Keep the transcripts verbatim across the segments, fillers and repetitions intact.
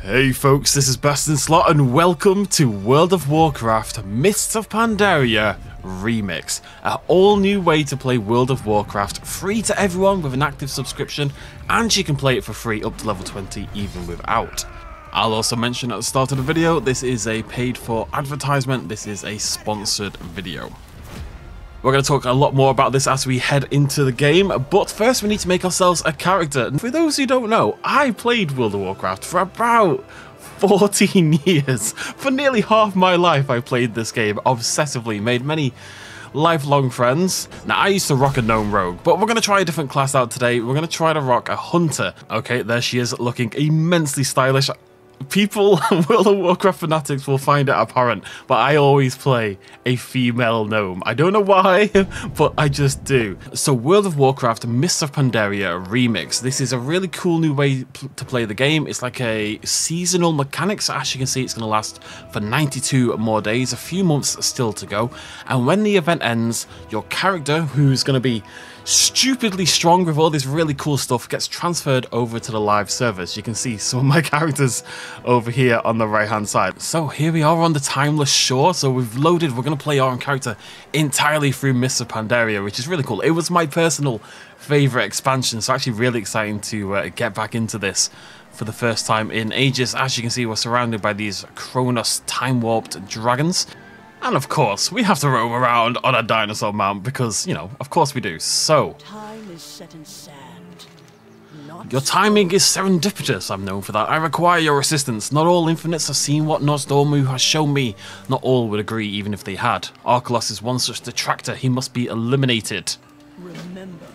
Hey folks, this is BastinSlot and welcome to World of Warcraft Mists of Pandaria Remix. An all new way to play World of Warcraft, free to everyone with an active subscription, and you can play it for free up to level twenty even without. I'll also mention at the start of the video, this is a paid for advertisement, this is a sponsored video. We're going to talk a lot more about this as we head into the game, but first we need to make ourselves a character. And for those who don't know, I played World of Warcraft for about fourteen years. For nearly half my life I played this game obsessively, made many lifelong friends. Now I used to rock a gnome rogue, but we're going to try a different class out today. We're going to try to rock a hunter. Okay, there she is, looking immensely stylish. People, World of Warcraft fanatics will find it apparent, but I always play a female gnome. I don't know why, but I just do. So World of Warcraft Mists of Pandaria Remix. This is a really cool new way to play the game. It's like a seasonal mechanic, so as you can see, it's going to last for ninety-two more days, a few months still to go. And when the event ends, your character, who's going to be stupidly strong with all this really cool stuff, gets transferred over to the live servers. You can see some of my characters over here on the right hand side. So here we are on the Timeless Shore. So we've loaded, we're going to play our own character entirely through Mists of Pandaria, which is really cool. It was my personal favorite expansion, so actually really exciting to uh, get back into this for the first time in ages. As you can see, we're surrounded by these Kronos time-warped dragons. And of course, we have to roam around on a dinosaur mount because, you know, of course we do. So, Time is set in sand. Not your timing is serendipitous, I'm known for that. I require your assistance. Not all infinites have seen what Nosdormu has shown me. Not all would agree, even if they had. Arkelos is one such detractor. He must be eliminated. remember.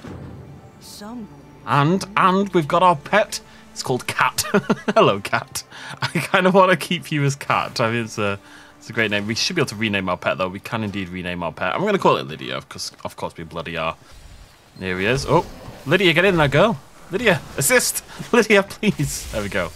Some And, and we've got our pet. It's called Cat. Hello, Cat. I kind of want to keep you as Cat. I mean, it's a... It's a great name. We should be able to rename our pet, though. We can indeed rename our pet. I'm going to call it Lydia, because of course we bloody are. Here he is. Oh, Lydia, get in there, girl. Lydia, assist. Lydia, please. There we go.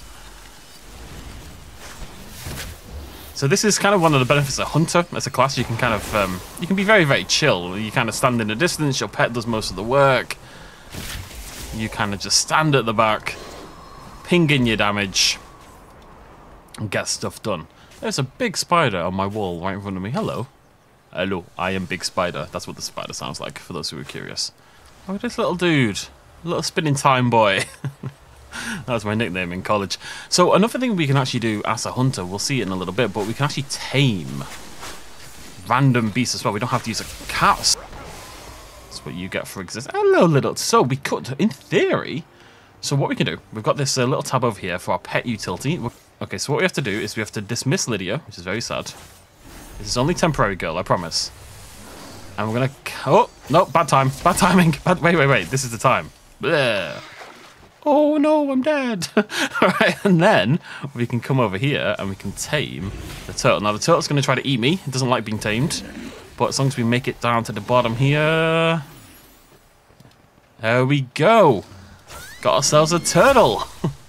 So this is kind of one of the benefits of Hunter. As a class, you can kind of, um, you can be very, very chill. You kind of stand in the distance. Your pet does most of the work. You kind of just stand at the back, ping in your damage, and get stuff done. There's a big spider on my wall right in front of me. Hello. Hello, I am Big Spider. That's what the spider sounds like, for those who are curious. Oh, this little dude. Little spinning time boy. That was my nickname in college. So another thing we can actually do as a hunter, we'll see it in a little bit, but we can actually tame random beasts as well. We don't have to use a cat. That's what you get for exist. Hello, little... So we could, in theory... So what we can do, we've got this uh, little tab over here for our pet utility. We're Okay, so what we have to do is we have to dismiss Lydia, which is very sad. This is only temporary, girl, I promise. And we're gonna... Oh, no, bad time. Bad timing. Bad, wait, wait, wait. This is the time. Bleh. Oh, no, I'm dead. All right, and then we can come over here and we can tame the turtle. Now, the turtle's going to try to eat me. It doesn't like being tamed. But as long as we make it down to the bottom here... There we go. Got ourselves a turtle.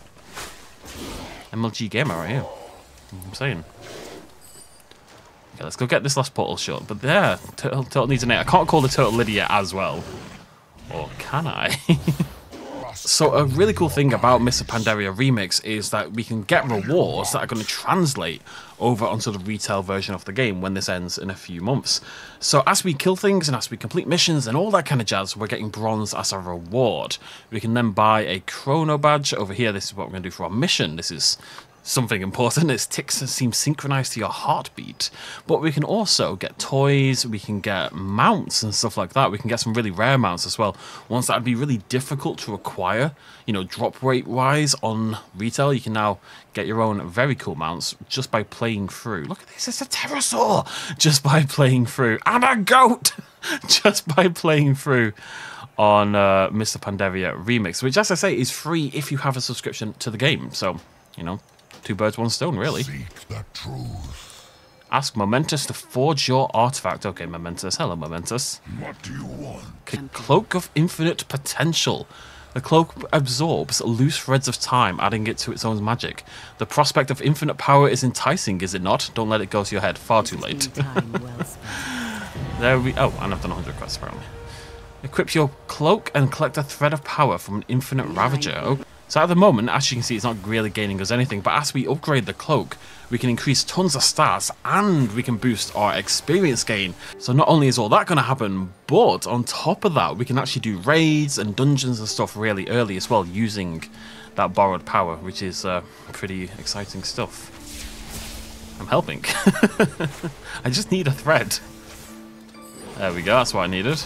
M L G gamer right here. I'm saying. Okay, let's go get this last portal shot. But there, turtle, turtle needs a name. I can't call the turtle Lydia as well. Or can I? So a really cool thing about Mists of Pandaria Remix is that we can get rewards that are going to translate over onto the retail version of the game when this ends in a few months. So as we kill things and as we complete missions and all that kind of jazz, we're getting bronze as a reward. We can then buy a chrono badge over here. This is what we're going to do for our mission. This is something important. Its ticks seem synchronized to your heartbeat. But we can also get toys, we can get mounts and stuff like that. We can get some really rare mounts as well. Ones that would be really difficult to acquire, you know, drop rate wise on retail. You can now get your own very cool mounts just by playing through. Look at this, it's a pterosaur! Just by playing through. And a goat! Just by playing through on uh, Mists of Pandaria Remix, which, as I say, is free if you have a subscription to the game. So, you know, two birds, one stone, really. Seek the truth. Ask Momentous to forge your artifact. Okay, Momentous. Hello, Momentous. What do you want? C Cloak of Infinite Potential. The cloak absorbs loose threads of time, adding it to its own magic. The prospect of infinite power is enticing, is it not? Don't let it go to your head. Far too late. There we... Oh, and I've done one hundred quests, apparently. Equip your cloak and collect a thread of power from an infinite ravager. Oh, So at the moment, as you can see, it's not really gaining us anything, but as we upgrade the cloak, we can increase tons of stats and we can boost our experience gain. So not only is all that going to happen, but on top of that, we can actually do raids and dungeons and stuff really early as well using that borrowed power, which is uh, pretty exciting stuff. I'm helping. I just need a thread. There we go, that's what I needed.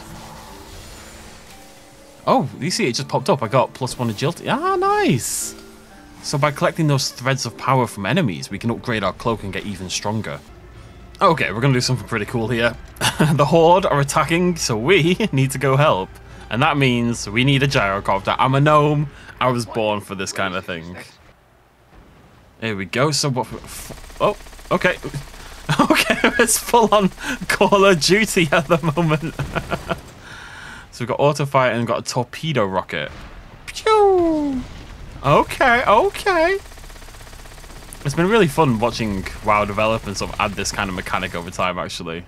Oh, you see it just popped up. I got plus one agility. Ah, nice. So by collecting those threads of power from enemies, we can upgrade our cloak and get even stronger. Okay, we're going to do something pretty cool here. The Horde are attacking, so we need to go help. And that means we need a gyrocopter. I'm a gnome. I was born for this kind of thing. There we go. So what... Oh, okay. Okay, it's full on Call of Duty at the moment. So we've got auto fire and got a torpedo rocket. Pew! Okay, okay. It's been really fun watching WoW developers sort of add this kind of mechanic over time, actually.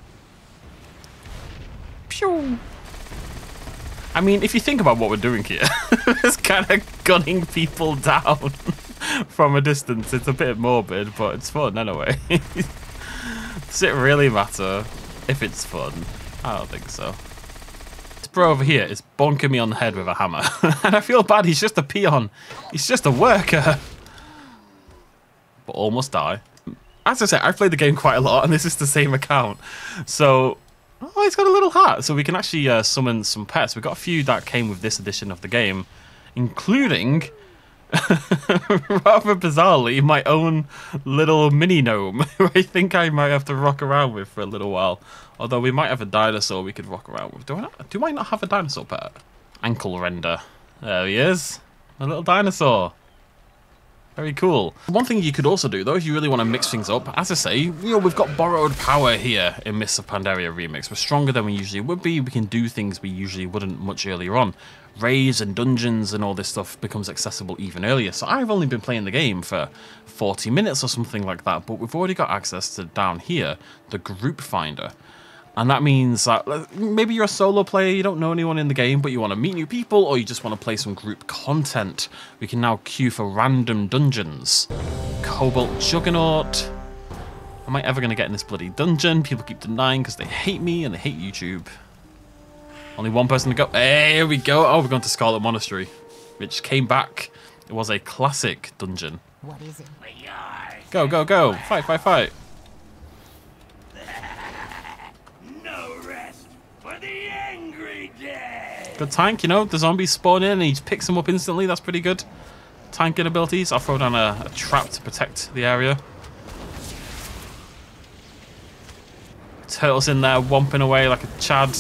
Pew! I mean, if you think about what we're doing here, it's kind of gunning people down from a distance. It's a bit morbid, but it's fun anyway. Does it really matter if it's fun? I don't think so. Bro over here is bonking me on the head with a hammer. And I feel bad, he's just a peon. He's just a worker. But almost die. As I said, I've played the game quite a lot, and this is the same account. So, oh, he's got a little hat. So we can actually uh, summon some pets. We've got a few that came with this edition of the game, including, rather bizarrely, my own little mini gnome, who I think I might have to rock around with for a little while. Although we might have a dinosaur we could rock around with. Do I not? Do I not have a dinosaur pet? Ankle render. There he is. A little dinosaur. Very cool. One thing you could also do, though, if you really want to mix things up, as I say, you know, we've got borrowed power here in Mists of Pandaria Remix. We're stronger than we usually would be. We can do things we usually wouldn't much earlier on. Raids and dungeons and all this stuff becomes accessible even earlier. So I've only been playing the game for forty minutes or something like that, but we've already got access to, down here, the group finder. And that means that maybe you're a solo player, you don't know anyone in the game, but you want to meet new people, or you just want to play some group content. We can now queue for random dungeons. Cobalt Juggernaut. Am I ever going to get in this bloody dungeon? People keep denying because they hate me and they hate YouTube. Only one person to go. Hey, here we go. Oh, we're going to Scarlet Monastery, which came back. It was a classic dungeon. What is it? Go, go, go. Fight, fight, fight. Good tank, you know, the zombies spawn in and he picks them up instantly. That's pretty good. Tanking abilities. I'll throw down a, a trap to protect the area. Turtle's in there, whomping away like a chad.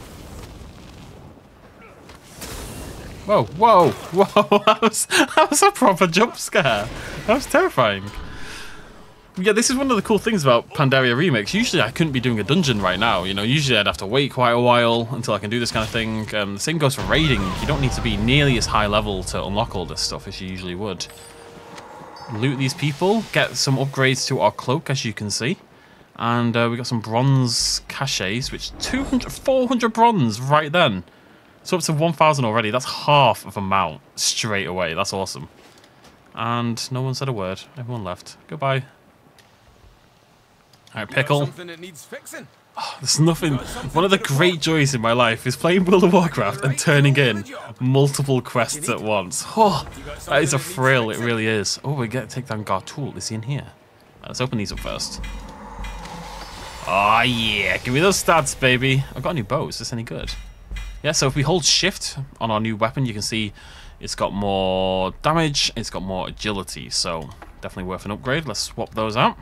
Whoa, whoa, whoa. That was, that was a proper jump scare. That was terrifying. Yeah, this is one of the cool things about Pandaria Remix. Usually I couldn't be doing a dungeon right now. You know, usually I'd have to wait quite a while until I can do this kind of thing. Um, the same goes for raiding. You don't need to be nearly as high level to unlock all this stuff as you usually would. Loot these people. Get some upgrades to our cloak, as you can see. And uh, we got some bronze caches, which two hundred, four hundred bronze right then. So up to one thousand already. That's half of a mount straight away. That's awesome. And no one said a word. Everyone left. Goodbye. Alright, Pickle. Something that needs fixing. Oh, there's nothing. One of the great joys in my life is playing World of Warcraft and turning in multiple quests at once. Oh, that is a thrill. It really is. Oh, we get to take down Gartool. Is he in here? Let's open these up first. Oh, yeah. Give me those stats, baby. I've got a new bow. Is this any good? Yeah, so if we hold shift on our new weapon, you can see it's got more damage. It's got more agility. So definitely worth an upgrade. Let's swap those out.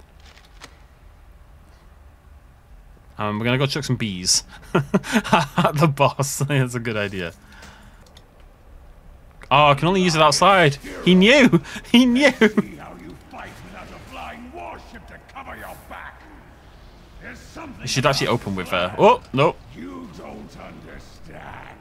Um, we're going to go chuck some bees at the boss. I think that's a good idea. Oh, I can only use it outside. He knew. He knew. See how you fight without a flying warship to cover your back. There's something You should actually open with... Uh, oh, no. you don't understand.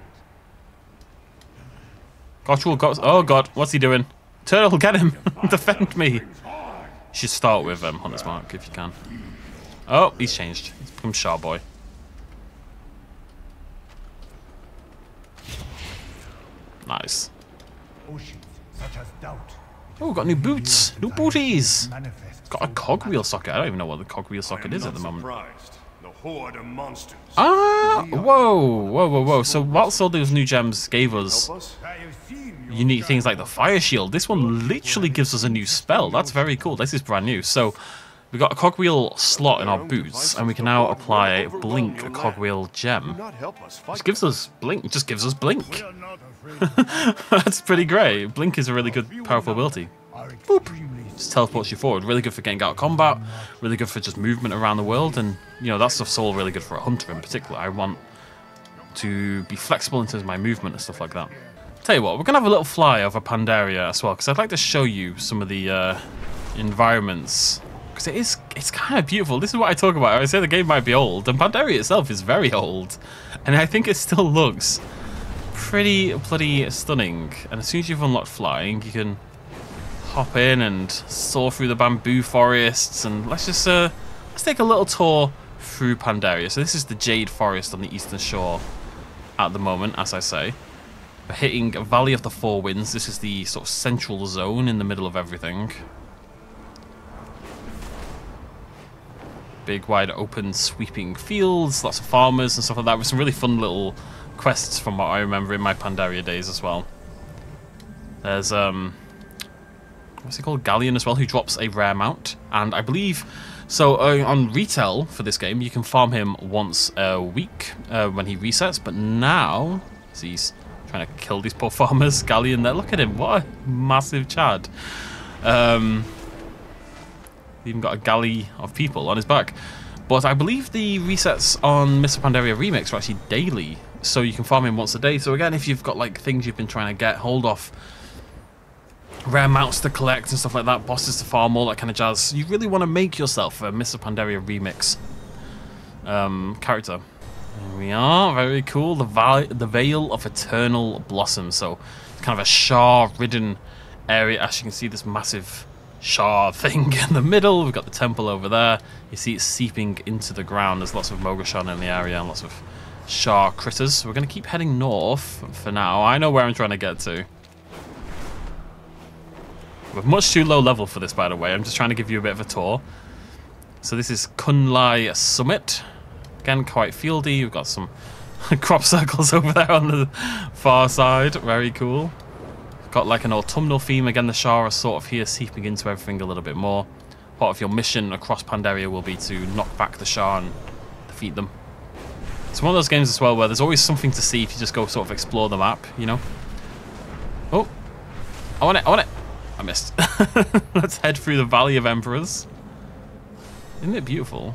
Gartool got... Oh, God. What's he doing? Turtle, get him. Defend me. You should start with um, Hunter's Mark if you can. Oh, he's changed. He's become Char Boy. Nice. Oceans such as doubt. Oh, we've got new boots, new booties. Manifests Got a so cogwheel socket. I don't even know what the cogwheel I socket am is not at the moment. surprised. The horde of monsters. Ah, whoa, whoa, whoa, whoa. So whilst all those new gems gave us Help us? I have seen your unique things like the fire shield, this one literally gives us a new spell. That's very cool. This is brand new. So we've got a cogwheel slot in our boots, and we can now apply Blink, a cogwheel gem. not help us fight. Which gives us Blink. It just gives us Blink. We are not afraid. That's pretty great. Blink is a really good, powerful ability. Are extremely Just teleports you forward. Really good for getting out of combat. Really good for just movement around the world. And, you know, that stuff's all really good for a hunter in particular. I want to be flexible in terms of my movement and stuff like that. Tell you what, we're going to have a little fly over Pandaria as well, because I'd like to show you some of the uh, environments. Because it is, it's kind of beautiful. This is what I talk about. I say the game might be old, and Pandaria itself is very old. And I think it still looks pretty bloody stunning. And as soon as you've unlocked flying, you can hop in and soar through the bamboo forests. And let's just, uh, let's take a little tour through Pandaria. So this is the Jade Forest on the eastern shore at the moment, as I say. We're hitting Valley of the Four Winds. This is the sort of central zone in the middle of everything. Big, wide, open, sweeping fields, lots of farmers and stuff like that, with some really fun little quests from what I remember in my Pandaria days as well. There's, um, what's he called? Galleon as well, who drops a rare mount. And I believe, so uh, on retail for this game, you can farm him once a week uh, when he resets, but now, so he's trying to kill these poor farmers. Galleon there, look at him, what a massive Chad. Um... Even got a galley of people on his back. But I believe the resets on Mister Pandaria Remix are actually daily, so you can farm him once a day. So again, if you've got like things you've been trying to get hold of, rare mounts to collect and stuff like that, bosses to farm, all that kind of jazz, you really want to make yourself a Mister Pandaria Remix um, character. There we are, very cool. The, val the Veil of Eternal Blossom. So it's kind of a Shah-ridden area. As you can see, this massive Shah thing in the middle. We've got the temple over there. You see it seeping into the ground. There's lots of Mogoshan in the area and lots of Shah critters. So we're going to keep heading north for now. I know where I'm trying to get to. We're much too low level for this, by the way. I'm just trying to give you a bit of a tour. So this is Kunlai Summit. Again, quite fieldy. We've got some crop circles over there on the far side. Very cool. Got like an autumnal theme. Again, the Shah are sort of here seeping into everything a little bit more. Part of your mission across Pandaria will be to knock back the Shah and defeat them. It's one of those games as well where there's always something to see if you just go sort of explore the map, you know? Oh, I want it, I want it. I missed. Let's head through the Valley of Emperors. Isn't it beautiful?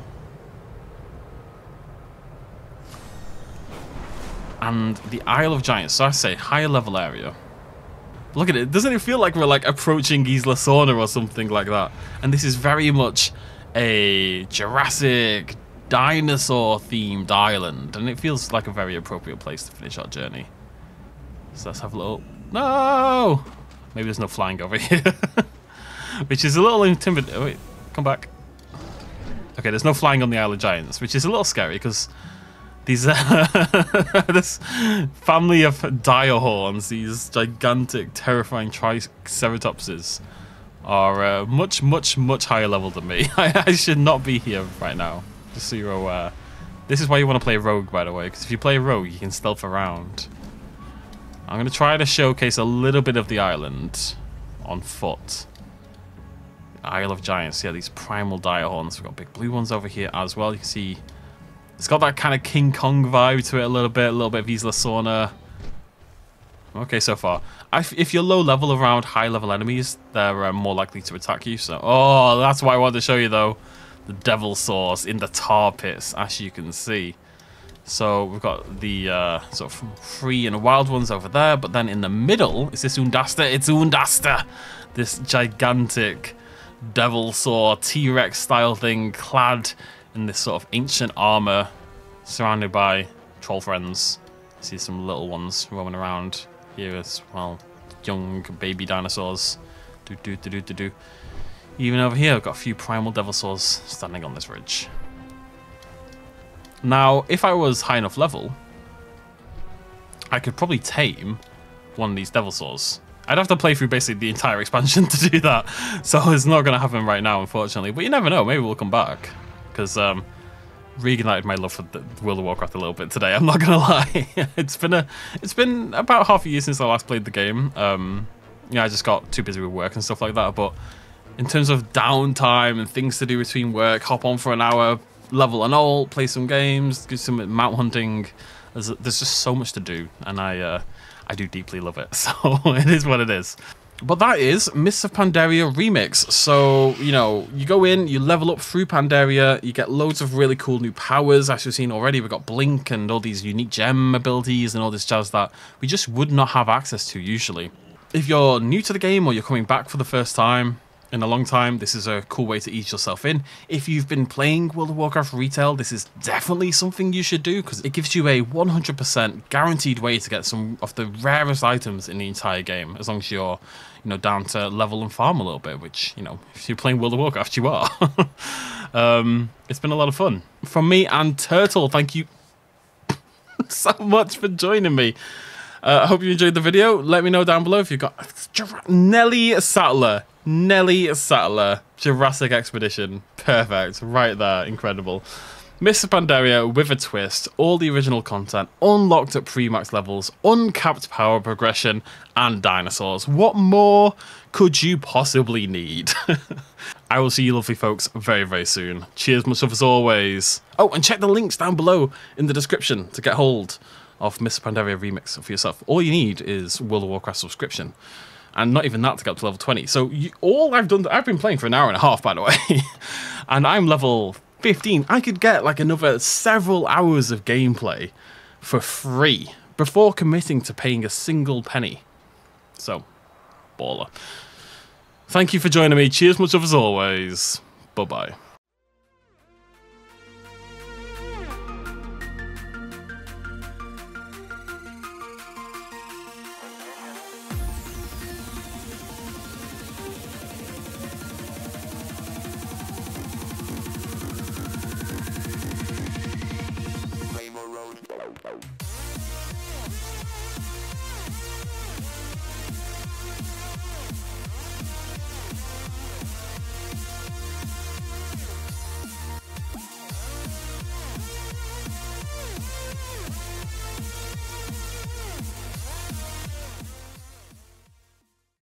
And the Isle of Giants. So I say higher level area. Look at it. Doesn't it feel like we're like approaching Isla Sorna or something like that? And this is very much a Jurassic dinosaur themed island, and it feels like a very appropriate place to finish our journey. So let's have a little... No! Maybe there's no flying over here. Which is a little intimidating. Oh, wait. Come back. Okay, there's no flying on the Isle of Giants, which is a little scary because these uh, this family of Direhorns, these gigantic, terrifying Triceratopses, are uh, much, much, much higher level than me. I, I should not be here right now, just so you're aware. This is why you want to play Rogue, by the way, because if you play Rogue, you can stealth around. I'm going to try to showcase a little bit of the island on foot. Isle of Giants, yeah, these primal Direhorns. We've got big blue ones over here as well. You can see it's got that kind of King Kong vibe to it a little bit, a little bit of Isla Sorna. Okay, so far. I, if you're low level around high level enemies, they're uh, more likely to attack you. So, oh, that's what I wanted to show you though. The Devil Saws in the tar pits, as you can see. So we've got the uh, sort of free and wild ones over there, but then in the middle, is this Undasta? It's Undasta! This gigantic Devil Saw T-Rex style thing, clad in this sort of ancient armor, surrounded by troll friends. You see some little ones roaming around here as well, young baby dinosaurs. Do do do do do do. Even over here, I've got a few primal Devil Saws standing on this ridge. Now, if I was high enough level, I could probably tame one of these Devil Saws I'd have to play through basically the entire expansion to do that, so it's not going to happen right now, unfortunately. But you never know, maybe we'll come back, because um, reignited my love for the World of Warcraft a little bit today. I'm not going to lie. it's been a, it's been about half a year since I last played the game. Um, yeah, I just got too busy with work and stuff like that. But in terms of downtime and things to do between work, hop on for an hour, level an ult, play some games, do some mount hunting. There's, there's just so much to do, and I uh, I do deeply love it. So it is what it is. But that is Mists of Pandaria Remix. So, you know, you go in, you level up through Pandaria, you get loads of really cool new powers. As we've seen already, we've got Blink and all these unique gem abilities and all this jazz that we just would not have access to usually. If you're new to the game or you're coming back for the first time in a long time, this is a cool way to ease yourself in. If you've been playing World of Warcraft retail, this is definitely something you should do, because it gives you a one hundred percent guaranteed way to get some of the rarest items in the entire game, as long as you're, you know, down to level and farm a little bit, which, you know, if you're playing World of Warcraft, you are. um, it's been a lot of fun. From me and Turtle, thank you so much for joining me. I uh, hope you enjoyed the video. Let me know down below if you've got Nelly Sattler. Nelly Sattler, Jurassic Expedition. Perfect. Right there. Incredible. Mists of Pandaria with a twist. All the original content. Unlocked at pre-max levels. Uncapped power progression. And dinosaurs. What more could you possibly need? I will see you lovely folks very, very soon. Cheers, much love as always. Oh, and check the links down below in the description to get hold of Mists of Pandaria Remix for yourself. All you need is World of Warcraft subscription. And not even that to get up to level twenty. So you, all I've done, I've been playing for an hour and a half, by the way. And I'm level fifteen. I could get like another several hours of gameplay for free before committing to paying a single penny. So, baller. Thank you for joining me. Cheers much love as always. Bye-bye.